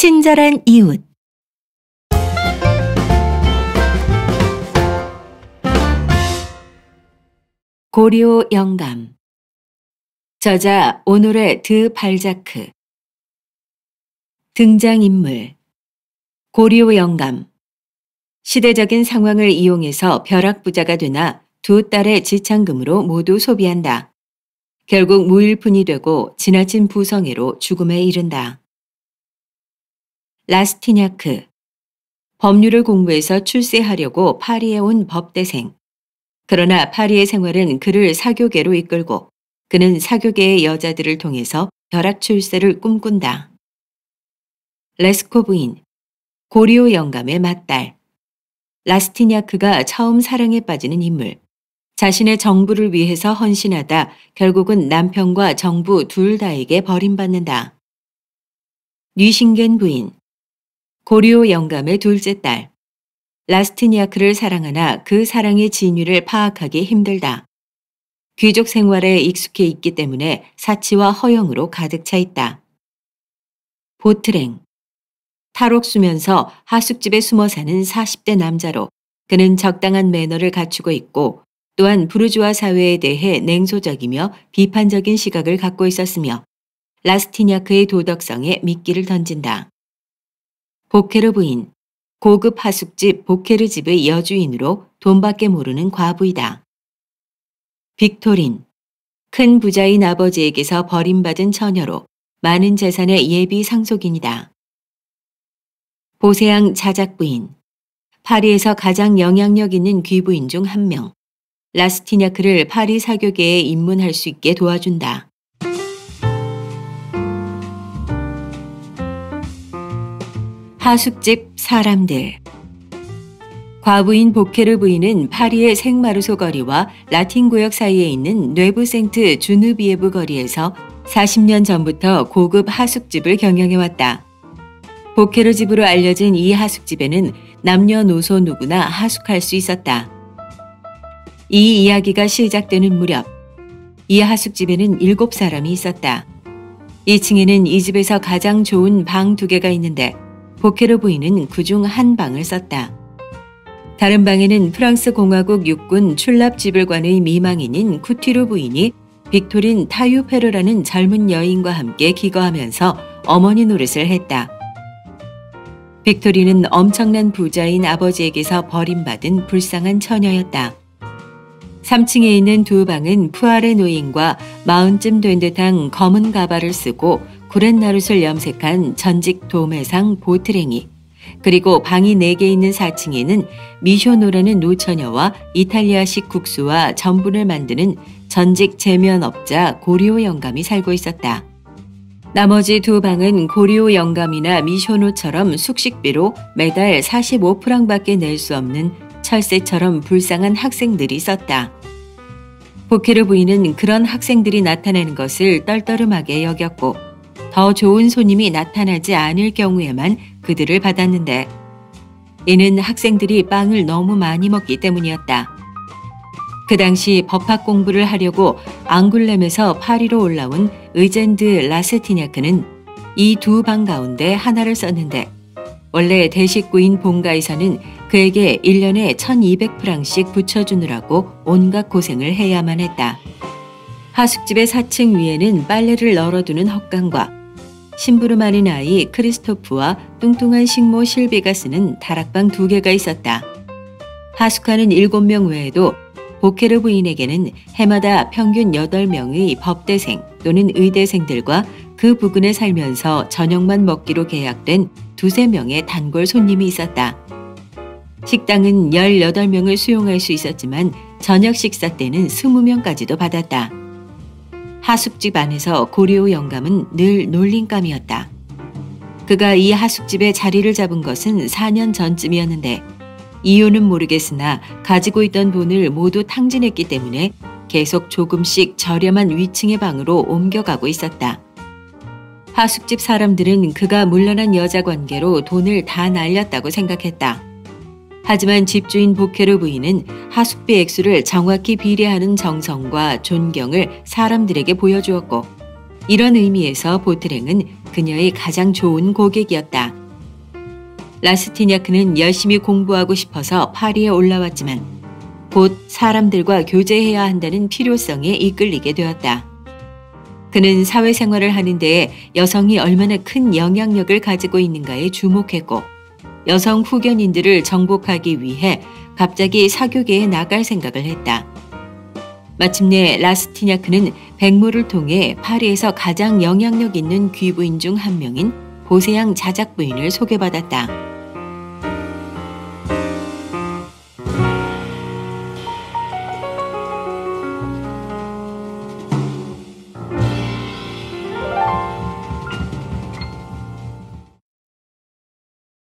친절한 이웃. 고리오 영감. 저자 오노레 드 발자크. 등장인물 고리오 영감. 시대적인 상황을 이용해서 벼락부자가 되나 두 딸의 지창금으로 모두 소비한다. 결국 무일푼이 되고 지나친 부성애로 죽음에 이른다. 라스티냐크. 법률을 공부해서 출세하려고 파리에 온 법대생. 그러나 파리의 생활은 그를 사교계로 이끌고 그는 사교계의 여자들을 통해서 벼락 출세를 꿈꾼다. 레스코 부인. 고리오 영감의 맏딸. 라스티냐크가 처음 사랑에 빠지는 인물. 자신의 정부를 위해서 헌신하다 결국은 남편과 정부 둘 다에게 버림받는다. 뉘싱겐 부인. 고리오 영감의 둘째 딸. 라스티냐크를 사랑하나 그 사랑의 진위를 파악하기 힘들다. 귀족 생활에 익숙해 있기 때문에 사치와 허영으로 가득 차 있다. 보트랭. 탈옥 쓰면서 하숙집에 숨어 사는 40대 남자로 그는 적당한 매너를 갖추고 있고 또한 부르주아 사회에 대해 냉소적이며 비판적인 시각을 갖고 있었으며 라스티냐크의 도덕성에 미끼를 던진다. 보케르 부인. 고급 하숙집 보케르 집의 여주인으로 돈밖에 모르는 과부이다. 빅토린. 큰 부자인 아버지에게서 버림받은 처녀로 많은 재산의 예비 상속인이다. 보세앙 자작부인. 파리에서 가장 영향력 있는 귀부인 중 한 명. 라스티냐크를 파리 사교계에 입문할 수 있게 도와준다. 하숙집 사람들. 과부인 보케르 부인은 파리의 생마르소 거리와 라틴 구역 사이에 있는 뇌브 생트 주누비에브 거리에서 40년 전부터 고급 하숙집을 경영해왔다. 보케르 집으로 알려진 이 하숙집에는 남녀노소 누구나 하숙할 수 있었다. 이 이야기가 시작되는 무렵 이 하숙집에는 7사람이 있었다. 2층에는 이 집에서 가장 좋은 방 2개가 있는데 보케르 부인은 그중 한 방을 썼다. 다른 방에는 프랑스 공화국 육군 출납지불관의 미망인인 쿠티루 부인이 빅토린 타유페르라는 젊은 여인과 함께 기거하면서 어머니 노릇을 했다. 빅토리는 엄청난 부자인 아버지에게서 버림받은 불쌍한 처녀였다. 3층에 있는 2방은 푸아레 노인과 40쯤 된 듯한 검은 가발을 쓰고 구렛나룻을 염색한 전직 도매상 보트랭이, 그리고 방이 4개 있는 4층에는 미쇼노라는 노처녀와 이탈리아식 국수와 전분을 만드는 전직 제면업자 고리오 영감이 살고 있었다. 나머지 2방은 고리오 영감이나 미쇼노처럼 숙식비로 매달 45프랑밖에 낼 수 없는 철새처럼 불쌍한 학생들이 썼다. 보케르 부인은 그런 학생들이 나타나는 것을 떨떠름하게 여겼고 더 좋은 손님이 나타나지 않을 경우에만 그들을 받았는데 이는 학생들이 빵을 너무 많이 먹기 때문이었다. 그 당시 법학 공부를 하려고 앙굴렘에서 파리로 올라온 의젠드 라스티냐크는 이 2방 가운데 하나를 썼는데 원래 대식구인 본가에서는 그에게 1년에 1200프랑씩 붙여주느라고 온갖 고생을 해야만 했다. 하숙집의 4층 위에는 빨래를 널어두는 헛간과 심부름하는 아이 크리스토프와 뚱뚱한 식모 실비가 쓰는 다락방 2개가 있었다. 하숙하는 7명 외에도 보케르 부인에게는 해마다 평균 8명의 법대생 또는 의대생들과 그 부근에 살면서 저녁만 먹기로 계약된 2~3명의 단골 손님이 있었다. 식당은 18명을 수용할 수 있었지만 저녁 식사 때는 20명까지도 받았다. 하숙집 안에서 고리오 영감은 늘 놀림감이었다. 그가 이 하숙집에 자리를 잡은 것은 4년 전쯤이었는데 이유는 모르겠으나 가지고 있던 돈을 모두 탕진했기 때문에 계속 조금씩 저렴한 위층의 방으로 옮겨가고 있었다. 하숙집 사람들은 그가 물러난 여자 관계로 돈을 다 날렸다고 생각했다. 하지만 집주인 보케르 부인은 하숙비 액수를 정확히 비례하는 정성과 존경을 사람들에게 보여주었고 이런 의미에서 보트랭은 그녀의 가장 좋은 고객이었다. 라스티냐크는 열심히 공부하고 싶어서 파리에 올라왔지만 곧 사람들과 교제해야 한다는 필요성에 이끌리게 되었다. 그는 사회생활을 하는 데에 여성이 얼마나 큰 영향력을 가지고 있는가에 주목했고 여성 후견인들을 정복하기 위해 갑자기 사교계에 나갈 생각을 했다. 마침내 라스티냐크는 백모를 통해 파리에서 가장 영향력 있는 귀부인 중 한 명인 보세양 자작부인을 소개받았다.